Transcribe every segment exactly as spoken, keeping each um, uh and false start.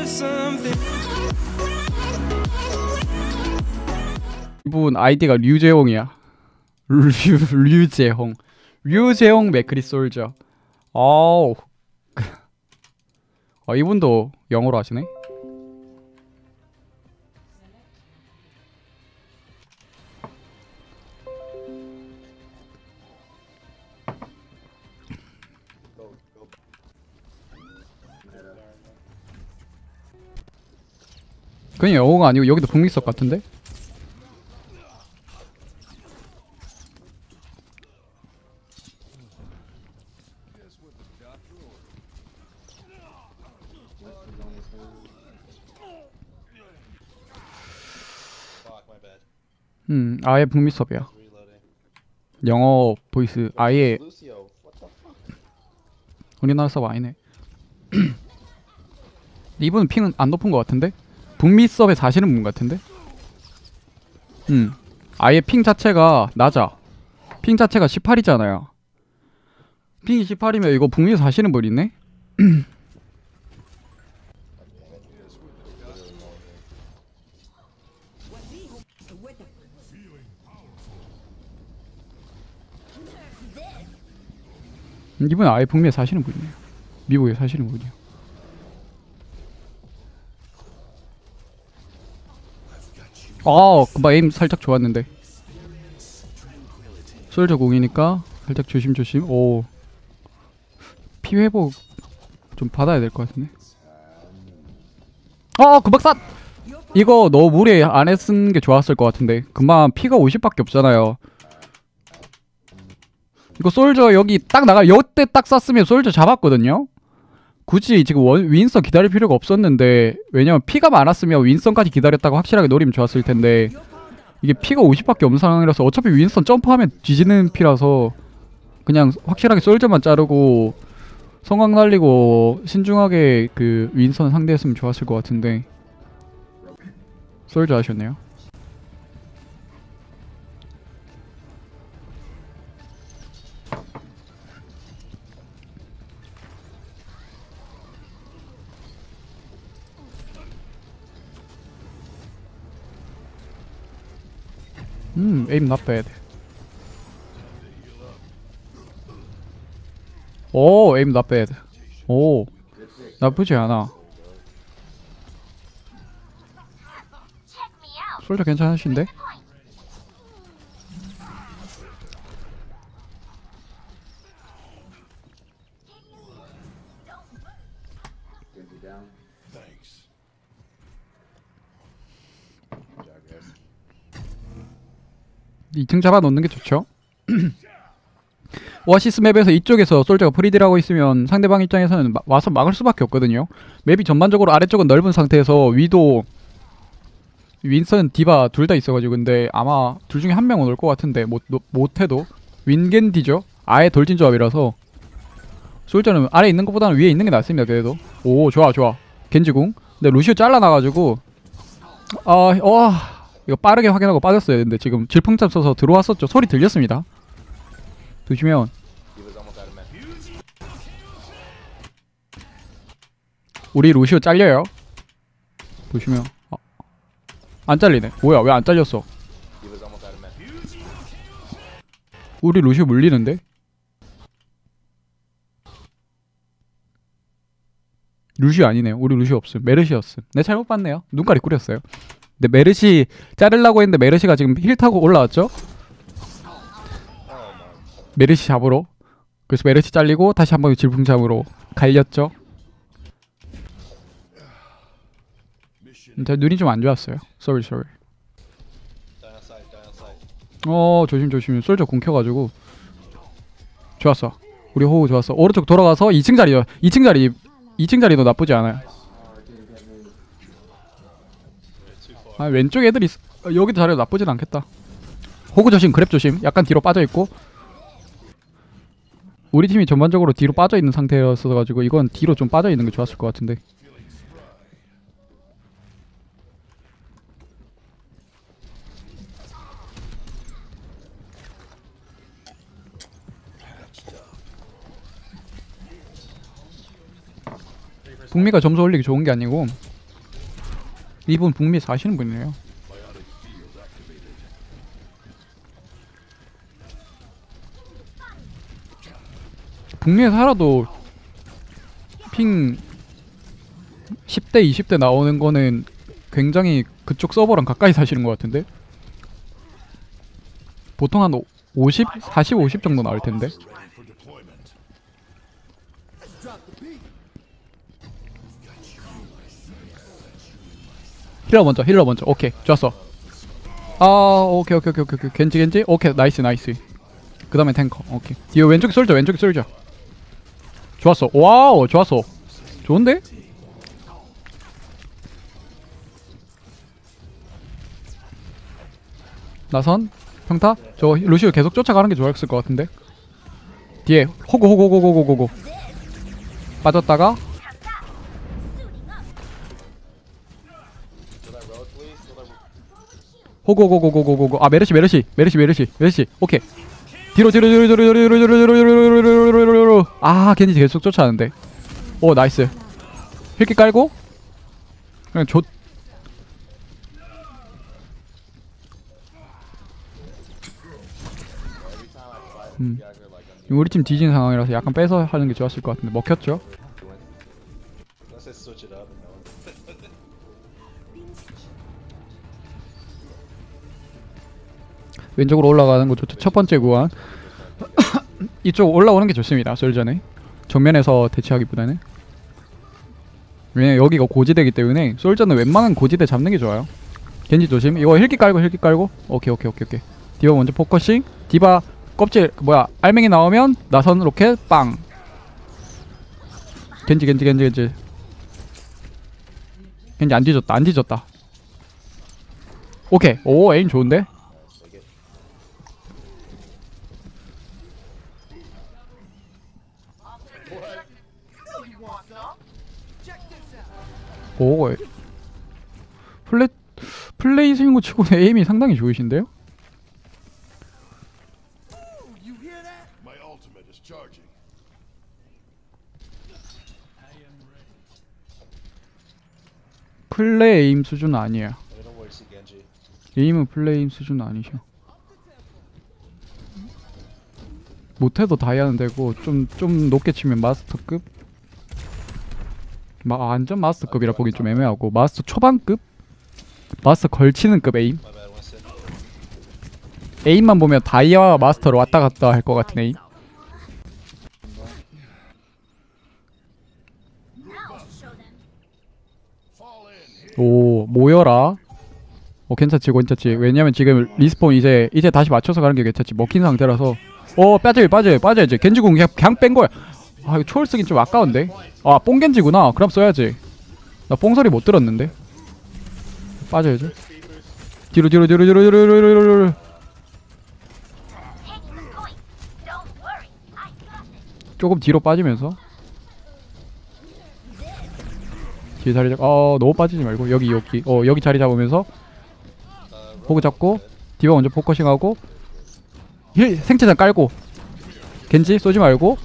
이분 아이디가 류재홍이야. 류, 류재홍. 류재홍 맥크리 솔저. 어우. 어, 이분도 영어로 하시네. 그냥 영어가 아니고 여기도 북미석 같은데? 음, 아예 북미 수업이야. 영어 보이스 아예 우리나라 수업 아니네. 이분은 핑은 안 높은 것 같은데? 북미 수업에 사시는 분 같은데? 음, 아예 핑 자체가 낮아. 핑 자체가 십팔이잖아요. 핑이 십팔이면 이거 북미에 사시는 분 있네? 이분은 아예 북미에 사시는 분이에요. 미국에 사시는 분이에요. 아, 금방 에임 살짝 좋았는데. 솔저 공이니까 살짝 조심조심. 오, 피회복 좀 받아야 될 것 같은데. 아, 금방 쌌! 이거 너무 무리 안 했은 게 좋았을 것 같은데. 금방 피가 오십밖에 없잖아요. 이거 솔저 여기 딱 나가. 여때 딱 쐈으면 솔저 잡았거든요. 굳이 지금 원, 윈선 기다릴 필요가 없었는데, 왜냐면 피가 많았으면 윈선까지 기다렸다가 확실하게 노리면 좋았을 텐데, 이게 피가 오십밖에 없는 상황이라서 어차피 윈선 점프하면 뒤지는 피라서 그냥 확실하게 솔저만 자르고 성광 날리고 신중하게 그 윈선 상대했으면 좋았을 것 같은데 솔저 하셨네요. 음, aim not bad. 오, aim not bad. 오, 나쁘지 않아. 솔저 괜찮으신데? 이 층 잡아 놓는 게 좋죠. 오아시스 맵에서 이쪽에서 솔저가 프리딜 하고 있으면 상대방 입장에서는 마, 와서 막을 수밖에 없거든요. 맵이 전반적으로 아래쪽은 넓은 상태에서 위도 윈선, 디바 둘 다 있어가지고 근데 아마 둘 중에 한 명은 올 것 같은데 못, 못해도 윈겐디죠. 아예 돌진 조합이라서 솔저는 아래 있는 것보다는 위에 있는 게 낫습니다. 그래도 오, 좋아 좋아. 겐지궁. 근데 루시오 잘라나가지고 아, 어, 이거 빠르게 확인하고 빠졌어요. 근데 지금 질풍잡 써서 들어왔었죠. 소리 들렸습니다. 조심해요. 우리 루시오 잘려요. 조심해요. 아, 안 잘리네. 뭐야, 왜 안 잘렸어? 우리 루시오 물리는데? 루시오 아니네요. 우리 루시오 없음. 메르시였음. 내 잘못 봤네요. 눈깔이 꾸렸어요. 근데 메르시 자르려고 했는데 메르시가 지금 힐 타고 올라왔죠? 메르시 잡으러. 그래서 메르시 잘리고 다시 한번 질풍잡으로 갈렸죠. 제 눈이 좀 안 좋았어요. 쏘리 쏘리. 어, 조심 조심. 솔저 궁 켜가지고 좋았어. 우리 호우 좋았어. 오른쪽 돌아가서 이 층 자리요. 이 층 자리 이 층 자리도 나쁘지 않아요. 아, 왼쪽 애들이 있... 어, 여기도 자리도 나쁘진 않겠다. 호구 조심, 그랩 조심. 약간 뒤로 빠져있고 우리 팀이 전반적으로 뒤로 빠져있는 상태였어가지고 이건 뒤로 좀 빠져있는 게 좋았을 것 같은데. 북미가 점수 올리기 좋은 게 아니고 이분 북미 사시는 분이에요. 북미에 살아도 핑 십 대 이십 대 나오는 거는 굉장히 그쪽 서버랑 가까이 사시는 것 같은데? 보통 한 오십, 사십, 오십 정도 나올 텐데. 힐러 먼저, 힐러 먼저. 오케이, 좋았어. 아, 오케이, 오케이, 오케이, 오케이. 겐지, 겐지. 오케이, 나이스, 나이스. 그 다음에 탱커. 오케이. 뒤에 왼쪽에 쏠져, 왼쪽에 쏠져. 좋았어. 와우, 좋았어. 좋은데? 나선, 평타. 저 루시오 계속 쫓아가는 게 좋았을 것 같은데. 뒤에 호구, 호구, 호구, 호구, 호구. 빠졌다가. 호구, 호구, 호구, 호구, 호구. 아, 메르시, 메르시, 메르시, 메르시, 메르시. 오케이. 뒤로, 뒤로, 뒤로, 뒤로, 뒤로, 뒤로, 뒤로, 뒤로, 뒤로, 뒤로, 뒤로, 뒤로. 아, 겐지 계속 쫓아가는데. 오, 나이스. 힐기 깔고. 그냥 조. 음. 우리 팀 뒤진 상황이라서 약간 빼서 하는 게 좋았을 것 같은데 먹혔죠? 왼쪽으로 올라가는 거 좋죠. 첫 번째 구간. 이쪽 올라오는 게 좋습니다. 솔전에 정면에서 대치하기보다는. 왜냐면 여기가 고지대이기 때문에 솔전은 웬만한 고지대 잡는 게 좋아요. 겐지 조심. 이거 힐기 깔고 힐기 깔고. 오케이 오케이 오케이 오케이. 디바 먼저 포커싱. 디바 껍질 뭐야 알맹이 나오면 나선 로켓 빵. 겐지 겐지 겐지 겐지 겐지 안 뒤졌다 안 뒤졌다. 오케이. 오 에임 좋은데. 오 플레 플레이 스윙고 치고는 에임이 상당히 좋으신데요? 플레이 에임 수준은 아니에요. 에임은 플레이 에임 수준은 아니셔. 못해도 다이아는 되고 좀 좀 높게 치면 마스터급? 마, 완전 마스터급이라 보기 좀 애매하고 마스터 초반급? 마스터 걸치는 급 에임? 에임만 보면 다이아와 마스터로 왔다 갔다 할 것 같은 에임? 오 모여라. 어 괜찮지 괜찮지. 왜냐면 지금 리스폰 이제 이제 다시 맞춰서 가는 게 괜찮지. 먹힌 상태라서. 어 빠져요 빠져요 빠져야지. 겐지궁 그냥, 그냥 뺀 거야. 아 이거 초월 쓰긴 좀 아까운데. 아 뽕겐지구나. 그럼 써야지. 나 뽕소리 못 들었는데. 빠져야지. 뒤로 뒤로 뒤로 뒤로 뒤로 뒤로 뒤로 뒤로. 조금 뒤로 빠지면서 뒤에 자리 잡. 어 너무 빠지지 말고 여기 여기 어 여기 자리 잡으면서 호그 잡고 디바 먼저 포커싱하고 힐 생체장 깔고 겐지 쏘지 말고.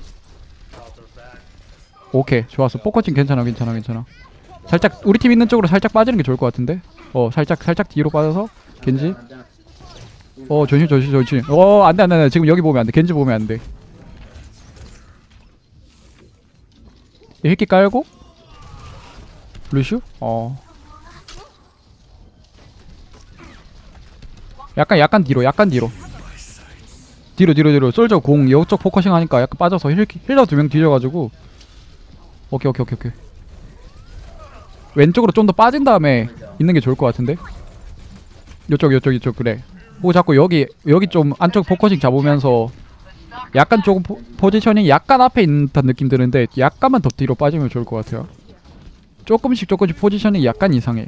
오케이 좋았어. 포커싱 괜찮아 괜찮아 괜찮아. 살짝 우리 팀 있는 쪽으로 살짝 빠지는 게 좋을 것 같은데. 어 살짝 살짝 뒤로 빠져서 겐지. 어 조심 조심 조심. 어 안돼 안돼 안돼. 지금 여기 보면 안돼. 겐지 보면 안돼. 힐기 깔고 루슈? 어 약간 약간 뒤로 약간 뒤로 뒤로 뒤로 뒤로. 솔저 공 이쪽 포커싱 하니까 약간 빠져서 힐, 힐러 두 명 뒤져가지고. 오케이 오케이 오케이 오케이. 왼쪽으로 좀 더 빠진 다음에 있는 게 좋을 것 같은데. 요쪽 요쪽 이쪽 그래. 오 자꾸 여기 여기 좀 안쪽 포커싱 잡으면서 약간 조금 포, 포지셔닝 약간 앞에 있는 듯한 느낌 드는데 약간만 더 뒤로 빠지면 좋을 것 같아요. 조금씩 조금씩 포지셔닝이 약간 이상해.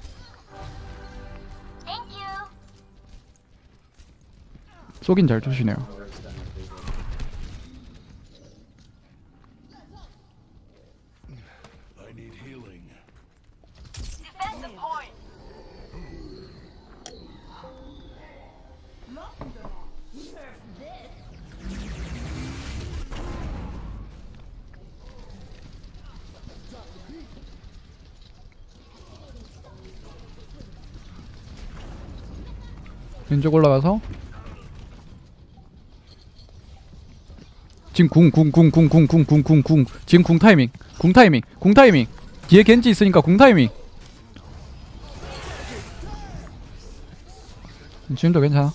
쏘긴 잘 주시네요. 왼쪽 올라가서 지금 궁 궁 궁 궁 궁 궁 궁 궁 궁 지금 궁 타이밍 궁 타이밍 궁 타이밍 뒤에 겐지 있으니까 궁 타이밍. 지금도 괜찮아.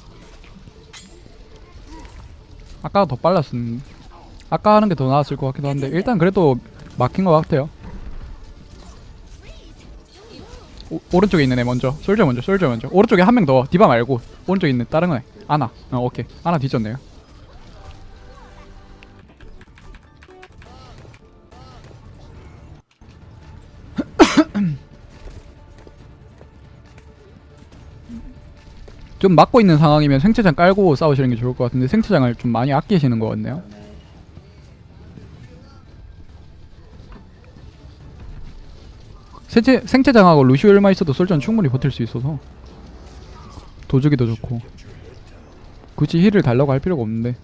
아까가 더 빨랐음. 아까 하는 게 더 나았을 것 같기도 한데 일단 그래도 막힌 것 같아요. 오, 오른쪽에 있는 애 먼저. 솔저 먼저. 솔저 먼저. 오른쪽에 한 명 더. 디바 말고 오른쪽에 있는 다른 애. 아나. 어 오케이. 아나 뒤졌네요. 좀 막고 있는 상황이면 생체장 깔고 싸우시는 게 좋을 것 같은데 생체장을 좀 많이 아끼시는 것 같네요. 생체, 생체장하고 루시오일만 있어도 솔전 충분히 버틸 수 있어서 도주기도 좋고 굳이 힐을 달라고 할 필요가 없는데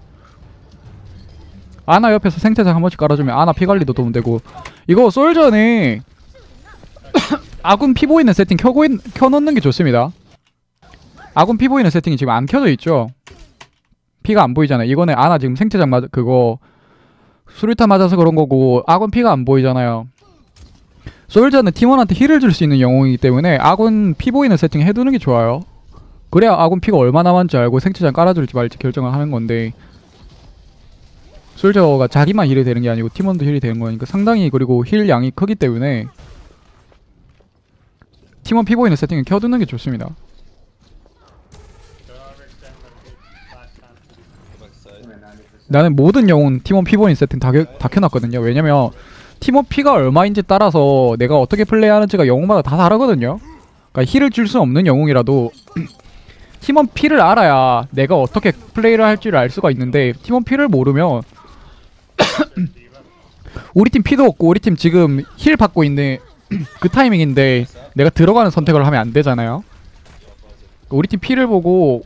아나 옆에서 생체장 한 번씩 깔아주면 아나 피관리도 도움되고 이거 솔전에 아군 피 보이는 세팅 켜고 있, 켜놓는 게 좋습니다. 아군 피 보이는 세팅이 지금 안 켜져 있죠. 피가 안 보이잖아요. 이거는 아나 지금 생체장 맞 그거 수류탄 맞아서 그런 거고 아군 피가 안 보이잖아요. 솔저는 팀원한테 힐을 줄 수 있는 영웅이기 때문에 아군 피 보이는 세팅 해두는 게 좋아요. 그래야 아군 피가 얼마나 많은지 알고 생체장 깔아줄지 말지 결정을 하는 건데 솔저가 자기만 힐이 되는 게 아니고 팀원도 힐이 되는 거니까 상당히 그리고 힐 양이 크기 때문에 팀원 피 보이는 세팅을 켜두는 게 좋습니다. 나는 모든 영웅 팀원 피 보이는 세팅 다, 켜, 다 켜놨거든요. 왜냐면 팀원 피가 얼마인지 따라서 내가 어떻게 플레이하는지가 영웅마다 다 다르거든요. 그러니까 힐을 줄 수 없는 영웅이라도 팀원 피를 알아야 내가 어떻게 플레이를 할지를 알 수가 있는데 팀원 피를 모르면 우리 팀 피도 없고 우리 팀 지금 힐 받고 있는 그 타이밍인데 내가 들어가는 선택을 하면 안 되잖아요. 우리 팀 피를 보고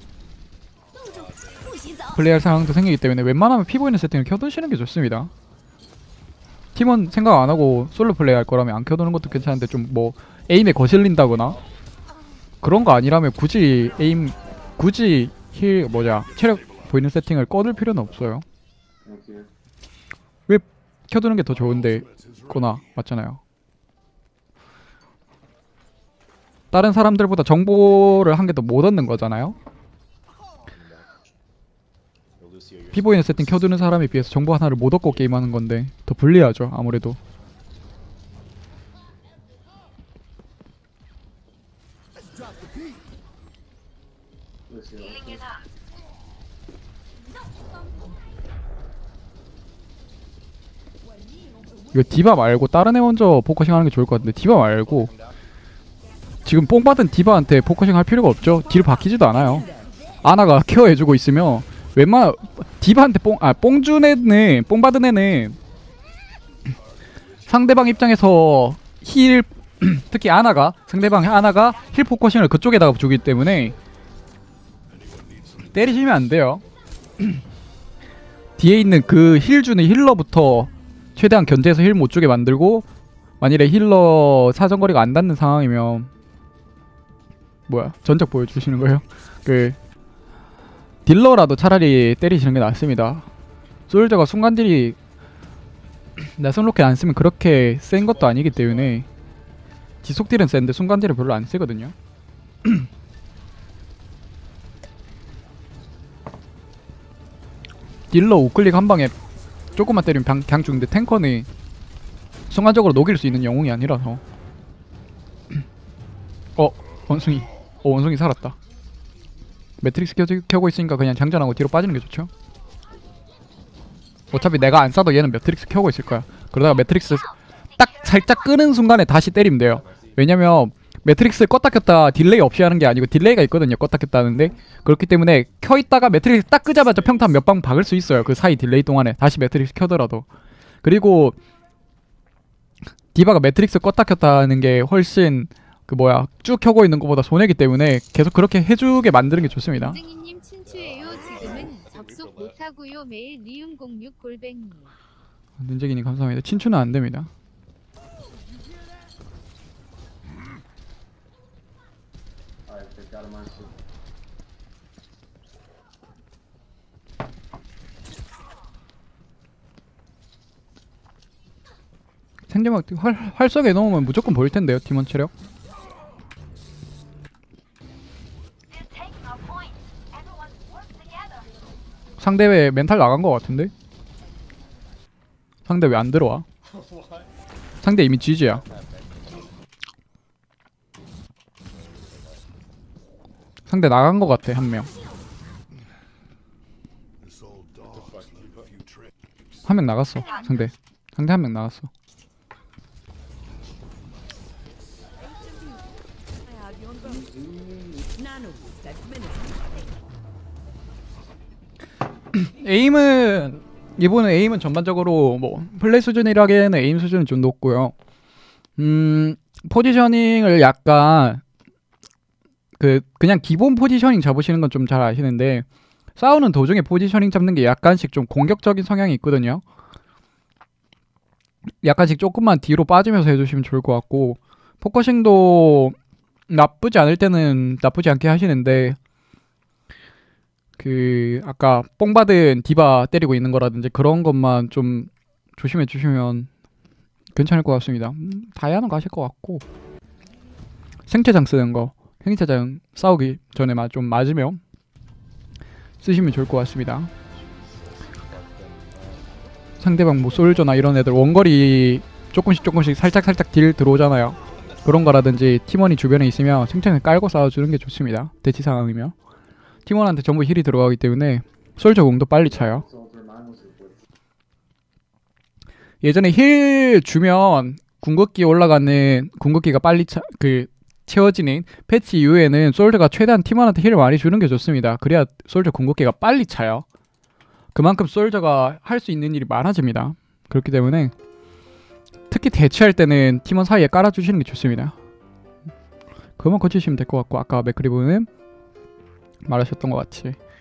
플레이할 상황도 생기기 때문에 웬만하면 피 보이는 세팅을 켜두시는 게 좋습니다. 팀원 생각 안 하고 솔로 플레이 할 거라면 안 켜두는 것도 괜찮은데 좀 뭐 에임에 거슬린다거나 그런 거 아니라면 굳이 에임 굳이 힐 뭐냐 체력 보이는 세팅을 꺼둘 필요는 없어요. 왜 켜두는 게 더 좋은데 거나 맞잖아요. 다른 사람들보다 정보를 한 개 더 못 얻는 거잖아요. 피 보이는 세팅 켜두는 사람에 비해서 정보 하나를 못 얻고 게임하는 건데 더 불리하죠 아무래도. 이거 디바 말고 다른 애 먼저 포커싱 하는 게 좋을 것 같은데 디바 말고 지금 뽕 받은 디바한테 포커싱 할 필요가 없죠. 딜 바뀌지도 않아요. 아나가 케어해주고 있으면 웬만 디바한테 뽕, 아, 뽕 준 애는, 뽕 받은 애는 상대방 입장에서 힐, 특히 아나가, 상대방 아나가 힐 포커싱을 그쪽에다가 주기 때문에 때리시면 안 돼요. 뒤에 있는 그 힐 주는 힐러부터 최대한 견제해서 힐 못 주게 만들고 만일에 힐러 사정거리가 안 닿는 상황이면 뭐야 전적 보여주시는 거예요? 그 딜러라도 차라리 때리시는 게 낫습니다. 솔저가 순간딜이 나선 로켓 안 쓰면 그렇게 센 것도 아니기 때문에 지속딜은 센데 순간딜은 별로 안 쓰거든요. 딜러 우클릭 한 방에 조금만 때리면 그냥, 그냥 죽는데 탱커는 순간적으로 녹일 수 있는 영웅이 아니라서. 어 원숭이 어 원숭이 살았다. 매트릭스 켜, 켜고 있으니까 그냥 장전하고 뒤로 빠지는 게 좋죠. 어차피 내가 안 쏴도 얘는 매트릭스 켜고 있을 거야. 그러다가 매트릭스 딱 살짝 끄는 순간에 다시 때리면 돼요. 왜냐면 매트릭스 껐다 켰다 딜레이 없이 하는 게 아니고 딜레이가 있거든요. 껐다 켰다 하는데 그렇기 때문에 켜있다가 매트릭스 딱 끄자마자 평탄 몇 방 박을 수 있어요. 그 사이 딜레이 동안에 다시 매트릭스 켜더라도. 그리고 디바가 매트릭스 껐다 켰다 하는 게 훨씬 그 뭐야 쭉 켜고 있는 것보다 손해기 때문에 계속 그렇게 해주게 만드는 게 좋습니다. 선생님 친추예요. 지금은 접속 못하고요. 매일 리움공육 골뱅이. 눈재기님 감사합니다. 친추는 안 됩니다. 상대방 활, 활성에 넣으면 무조건 보일 텐데요. 팀원 체력. 상대 왜 멘탈 나간 것 같은데? 상대 왜 안 들어와? 상대 이미 지지야. 상대 나간 것 같아 한 명. 한 명 나갔어. 상대. 상대 한 명 나갔어. 에임은 이번에 에임은 전반적으로 뭐 플레이 수준이라기에는 에임 수준은 좀 높고요. 음 포지셔닝을 약간 그 그냥 기본 포지셔닝 잡으시는 건 좀 잘 아시는데 싸우는 도중에 포지셔닝 잡는 게 약간씩 좀 공격적인 성향이 있거든요. 약간씩 조금만 뒤로 빠지면서 해주시면 좋을 것 같고 포커싱도 나쁘지 않을 때는 나쁘지 않게 하시는데 그 아까 뽕 받은 디바 때리고 있는 거라든지 그런 것만 좀 조심해 주시면 괜찮을 것 같습니다. 음, 다이아는 가실 것 같고 생체장 쓰는 거 생체장 싸우기 전에 좀 맞으면 쓰시면 좋을 것 같습니다. 상대방 뭐 솔저나 이런 애들 원거리 조금씩 조금씩 살짝 살짝 딜 들어오잖아요. 그런 거라든지 팀원이 주변에 있으면 생체장 깔고 싸워주는 게 좋습니다. 대치 상황이면 팀원한테 전부 힐이 들어가기 때문에 솔저 공도 빨리 차요. 예전에 힐 주면 궁극기 올라가는 궁극기가 빨리 차, 그 채워지는 패치 이후에는 솔저가 최대한 팀원한테 힐을 많이 주는 게 좋습니다. 그래야 솔저 궁극기가 빨리 차요. 그만큼 솔저가 할 수 있는 일이 많아집니다. 그렇기 때문에 특히 대치할 때는 팀원 사이에 깔아주시는 게 좋습니다. 그것만 고치시면 될 것 같고 아까 맥크리브는 말하셨던 것 같이